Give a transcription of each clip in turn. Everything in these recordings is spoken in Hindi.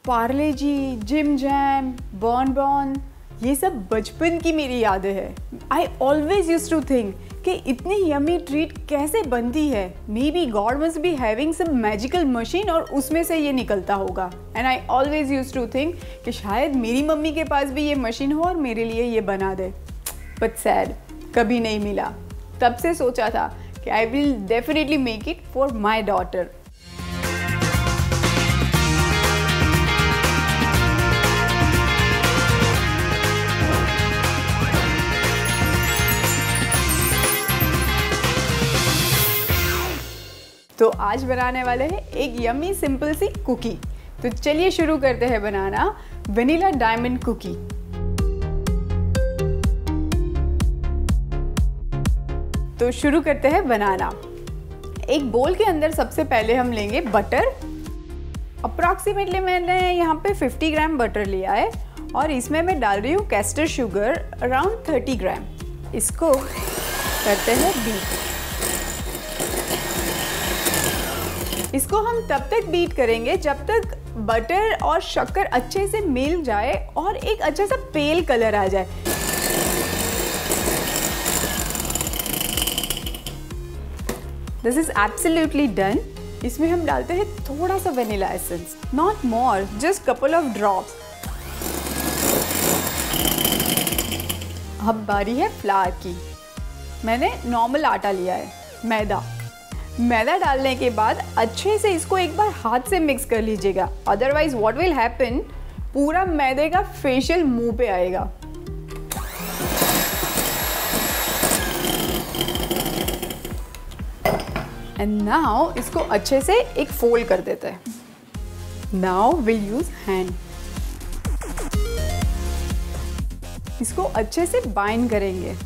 पार्ले जी, जिम जैम, बॉन, ये सब बचपन की मेरी यादें हैं। I always use to think कि इतनी यमी ट्रीट कैसे बनती है। Maybe God must be having some magical machine और उसमें से ये निकलता होगा। And I always use to think कि शायद मेरी मम्मी के पास भी ये मशीन हो और मेरे लिए ये बना दे। बट सैड, कभी नहीं मिला। तब से सोचा था कि I will definitely make it for my daughter. तो आज बनाने वाले हैं एक यम्मी सिंपल सी कुकी। तो चलिए शुरू करते हैं बनाना वनीला डायमंड कुकी। तो शुरू करते हैं बनाना। एक बोल के अंदर सबसे पहले हम लेंगे बटर। अप्रॉक्सीमेटली मैंने यहाँ पे 50 ग्राम बटर लिया है और इसमें मैं डाल रही हूँ कैस्टर शुगर अराउंड 30 ग्राम। इसको करते हैं बीट। इसको हम तब तक बीट करेंगे जब तक बटर और शक्कर अच्छे से मिल जाए और एक अच्छा सा पेल कलर आ जाए। This is absolutely done. इसमें हम डालते हैं थोड़ा सा vanilla essence, not more, just couple of drops. अब बारी है फ्लावर की। मैंने नॉर्मल आटा लिया है, मैदा डालने के बाद अच्छे से इसको एक बार हाथ से मिक्स कर लीजिएगा, अदरवाइज व्हाट विल हैपन, पूरा मैदे का फेशियल मुंह पे आएगा। एंड नाउ इसको अच्छे से एक फोल्ड कर देते हैं। Now will use hand. इसको अच्छे से बाइंड करेंगे।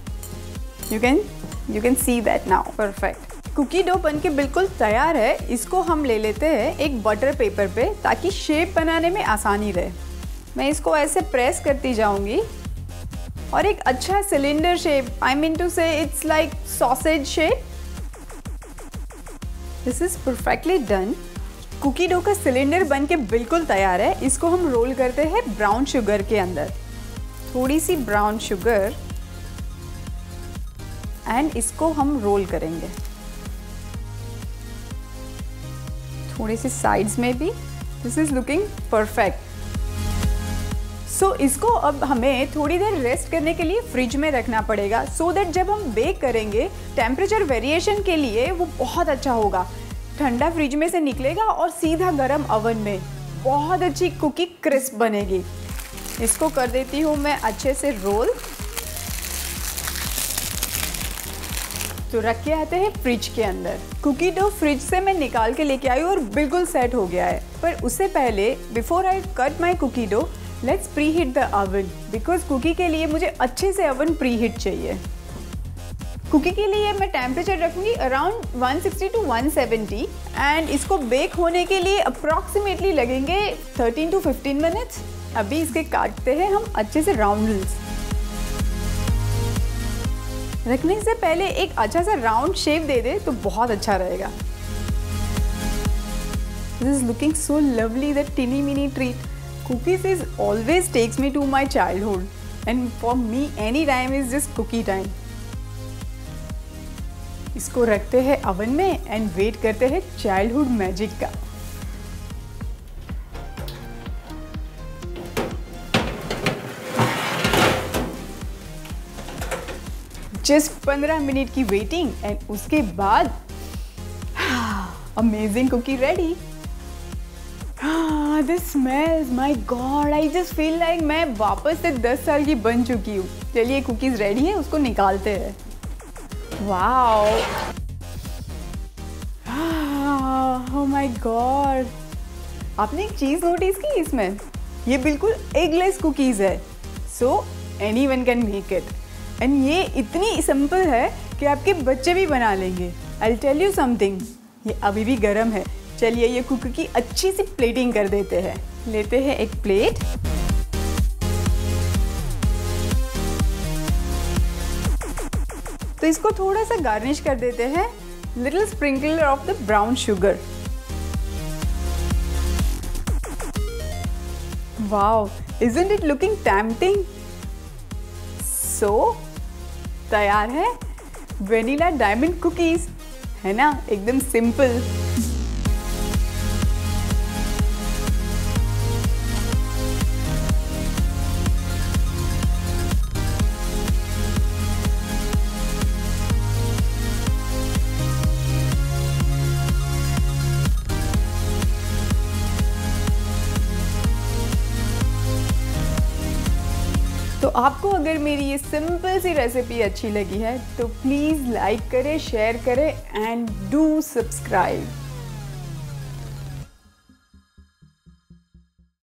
You can see that now. Perfect. Cookie dough बनके बिल्कुल तैयार है। इसको हम ले लेते हैं एक बटर पेपर पे ताकि शेप बनाने में आसानी रहे। मैं इसको ऐसे प्रेस करती जाऊंगी और एक अच्छा cylinder shape, I mean to say it's like sausage shape. This is perfectly done. Cookie dough का सिलेंडर बनके बिल्कुल तैयार है। इसको हम रोल करते हैं ब्राउन शुगर के अंदर। थोड़ी सी ब्राउन शुगर एंड इसको हम रोल करेंगे थोड़ी सी साइड्स में भी। This is looking perfect. So इसको अब हमें थोड़ी देर रेस्ट करने के लिए फ्रिज में रखना पड़ेगा, सो दैट जब हम बेक करेंगे टेम्परेचर वेरिएशन के लिए वो बहुत अच्छा होगा। ठंडा फ्रिज में से निकलेगा और सीधा गरम ओवन में बहुत अच्छी कुकी क्रिस्प बनेगी। इसको कर देती हूँ मैं अच्छे से रोल। तो रख के आते हैं फ्रिज के अंदर। कुकी डो फ्रिज से मैं निकाल के लेके आई और बिल्कुल सेट हो गया है। पर उससे पहले before I cut my cookie dough, let's preheat the oven, because cookie के लिए मुझे अच्छे से ओवन प्री हीट चाहिए। कुकी के लिए मैं टेम्परेचर रखूँगी अराउंड 160 to 170 एंड इसको बेक होने के लिए अप्रॉक्सीमेटली लगेंगे 13 to 15 मिनट्स। अभी इसके काटते हैं हम अच्छे से राउंड्स। रखने से पहले एक अच्छा सा राउंड शेप दे दे तो बहुत अच्छा रहेगा। This is looking so lovely, that teeny mini treat. Cookies is always takes me to my childhood, and for me any time is just cookie time. इसको रखते हैं ओवन में एंड वेट करते हैं चाइल्डहुड मैजिक का। जस्ट 15 मिनट की वेटिंग एंड उसके बाद amazing cookie ready. This smells, my god, I just feel like मैं वापस से 10 साल की बन चुकी हूँ। चलिए कुकीज रेडी है, उसको निकालते हैं। Wow, oh my god. आपने एक चीज़ नोटिस की इसमें, ये बिल्कुल एगलेस कुकीज है। So anyone can make it. And ये इतनी सिंपल है कि आपके बच्चे भी बना लेंगे। आई टेल यू समथिंग, ये अभी भी गर्म है। चलिए ये कुकी की अच्छी सी प्लेटिंग कर देते हैं। लेते हैं एक प्लेट, तो इसको थोड़ा सा गार्निश कर देते हैं little sprinkler of the brown sugar. Wow, isn't it looking tempting? So, तैयार है वेनिला डायमंड कुकीज, है ना, एकदम सिंपल। तो आपको अगर मेरी ये सिंपल सी रेसिपी अच्छी लगी है तो प्लीज़ लाइक करें, शेयर करें एंड डू सब्सक्राइब।